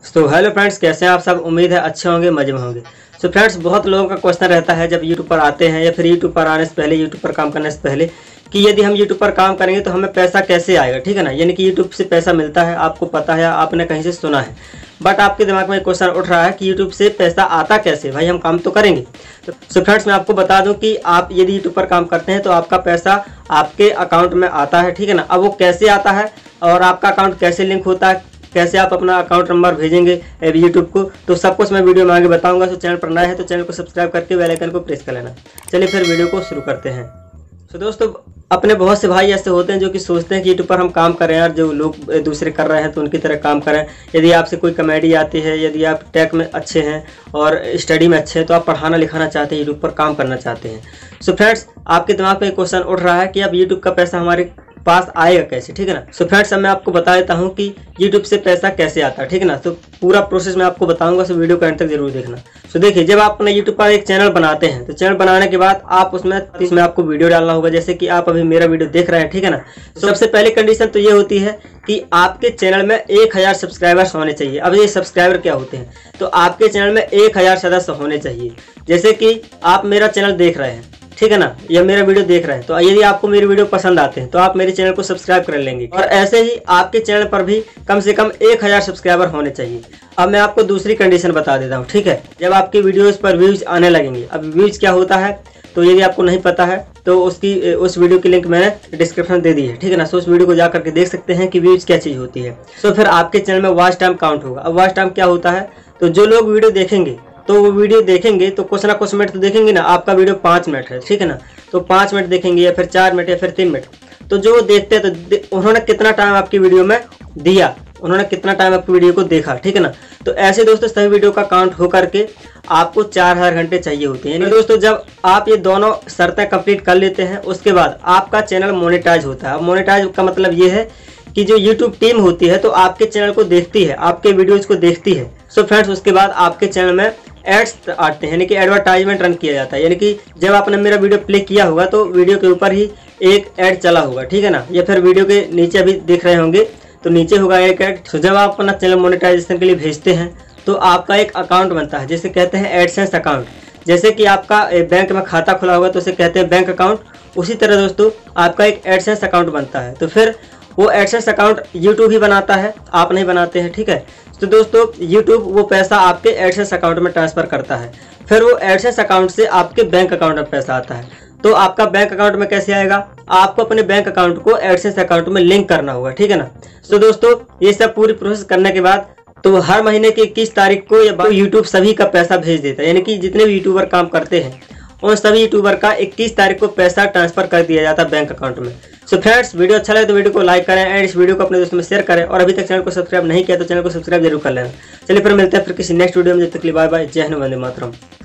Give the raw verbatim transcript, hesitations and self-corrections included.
तो hello friends, कैसे हैं आप सब। उम्मीद है अच्छे होंगे, मजे में होंगे। सो फ्रेंड्स, बहुत लोगों का क्वेश्चन रहता है जब यूट्यूब पर आते हैं या फिर यूट्यूब पर आने से पहले, यूट्यूब पर काम करने से पहले, कि यदि हम यूट्यूब पर काम करेंगे तो हमें पैसा कैसे आएगा। ठीक है ना, यानी कि यूट्यूब से पैसा मिलता है, आपको पता है, आपने कहीं से सुना है, बट आपके दिमाग में क्वेश्चन उठ रहा है कि यूट्यूब से पैसा आता कैसे। भाई हम काम तो करेंगे। सो फ्रेंड्स, मैं आपको बता दूं कि आप यदि यूट्यूब पर काम करते हैं तो आपका पैसा आपके अकाउंट में आता है। ठीक है ना, अब वो कैसे आता है और आपका अकाउंट कैसे लिंक होता है, कैसे आप अपना अकाउंट नंबर भेजेंगे यूट्यूब को, तो सब कुछ मैं वीडियो में आगे बताऊंगा। तो चैनल पर नया है तो चैनल को सब्सक्राइब करके बेल आइकन को प्रेस कर लेना। चलिए फिर वीडियो को शुरू करते हैं। तो दोस्तों, अपने बहुत से भाई ऐसे होते हैं जो कि सोचते हैं कि यूट्यूब पर हम काम करें और जो लोग दूसरे कर रहे हैं तो उनकी तरह काम करें। यदि आपसे कोई कॉमेडी आती है, यदि आप टेक में अच्छे हैं और स्टडी में अच्छे हैं, तो आप पढ़ाना लिखाना चाहते हैं, यूट्यूब पर काम करना चाहते हैं। सो फ्रेंड्स, आपके दिमाग में एक क्वेश्चन उठ रहा है कि अब यूट्यूब का पैसा हमारे पास आएगा कैसे। ठीक है ना, सो फ्रेंड्स, अब मैं आपको बता देता हूं कि YouTube से पैसा कैसे आता है। ठीक है ना, तो पूरा प्रोसेस मैं आपको बताऊंगा, सो वीडियो को एंड तक जरूर देखना। सो देखिए, जब आप अपना YouTube पर एक चैनल बनाते हैं तो चैनल बनाने के बाद आप उसमें इसमें आपको वीडियो डालना होगा, जैसे कि आप अभी मेरा वीडियो देख रहे हैं। ठीक है ना, तो सबसे पहली कंडीशन तो ये होती है कि आपके चैनल में एक हजार सब्सक्राइबर्स होने चाहिए। अब ये सब्सक्राइबर क्या होते हैं, तो आपके चैनल में एक हजार सदस्य होने चाहिए। जैसे कि आप मेरा चैनल देख रहे हैं, ठीक है ना, या मेरा वीडियो देख रहे हैं, तो यदि आपको मेरे वीडियो पसंद आते हैं तो आप मेरे चैनल को सब्सक्राइब कर लेंगे। और ऐसे ही आपके चैनल पर भी कम से कम एक हजार सब्सक्राइबर होने चाहिए। अब मैं आपको दूसरी कंडीशन बता देता हूँ। ठीक है, जब आपकी वीडियोस पर व्यूज आने लगेंगे, अब व्यूज क्या होता है तो यदि आपको नहीं पता है तो उसकी उस वीडियो की लिंक मैंने डिस्क्रिप्शन दे दी है। ठीक है ना, सो उस वीडियो को जा करके देख सकते हैं कि व्यूज क्या चीज होती है। सो फिर आपके चैनल में वॉच टाइम काउंट होगा। अब वॉच टाइम क्या होता है, तो जो लोग वीडियो देखेंगे तो वो वीडियो देखेंगे तो कुछ ना कुछ मिनट तो देखेंगे ना। आपका वीडियो पाँच मिनट है, ठीक है ना, तो पाँच मिनट देखेंगे या फिर चार मिनट या फिर तीन मिनट, तो जो देखते हैं तो दे, उन्होंने कितना टाइम आपकी वीडियो में दिया, उन्होंने कितना टाइम आपकी वीडियो को देखा। ठीक है ना, तो ऐसे दोस्तों सभी वीडियो का काउंट हो करके आपको चार हजार घंटे चाहिए होते हैं। दोस्तों, जब आप ये दोनों शर्तें कंप्लीट कर लेते हैं उसके बाद आपका चैनल मोनेटाइज होता है। मोनेटाइज का मतलब ये है कि जो YouTube टीम होती है तो आपके चैनल को देखती है, आपके वीडियोज को देखती है। सो फ्रेंड्स, उसके बाद आपके चैनल में एड्स आते हैं, यानी कि एडवर्टाइजमेंट रन किया जाता है। यानी कि जब आपने मेरा वीडियो प्ले किया होगा तो वीडियो के ऊपर ही एक ऐड चला होगा। ठीक है ना, या फिर वीडियो के नीचे अभी देख रहे होंगे तो नीचे होगा एक ऐड। तो जब आप अपना चैनल मोनेटाइजेशन के लिए भेजते हैं तो आपका एक अकाउंट बनता है, जिसे कहते हैं एडसेंस अकाउंट। जैसे कि आपका बैंक में खाता खुला होगा तो उसे कहते हैं बैंक अकाउंट, उसी तरह दोस्तों आपका एक एडसेंस अकाउंट बनता है। तो फिर वो एडसेंस अकाउंट यूट्यूब ही बनाता है, आप नहीं बनाते हैं। ठीक है, तो दोस्तों यूट्यूब वो पैसा आपके एडसेंस अकाउंट में ट्रांसफर करता है, फिर वो एडसेंस अकाउंट से आपके बैंक अकाउंट में पैसा आता है। तो आपका बैंक अकाउंट में कैसे आएगा, आपको अपने बैंक अकाउंट को एडसेंस अकाउंट में लिंक करना होगा। ठीक है ना, तो दोस्तों ये सब पूरी प्रोसेस करने के बाद तो हर महीने की इक्कीस तारीख को या यूट्यूब सभी का पैसा भेज देता है। यानी कि जितने भी यूट्यूबर काम करते हैं उन सभी यूट्यूबर का इक्कीस तारीख को पैसा ट्रांसफर कर दिया जाता है बैंक अकाउंट में। सो फ्रेंड्स, वीडियो अच्छा लगे तो वीडियो को लाइक करें एंड इस वीडियो को अपने दोस्तों में शेयर करें, और अभी तक चैनल को सब्सक्राइब नहीं किया तो चैनल को सब्सक्राइब जरूर कर लेना। चलिए फिर मिलते हैं फिर किसी नेक्स्ट वीडियो में, जब तक के लिए बाय बाय, जय हिंद, वंदे मातरम।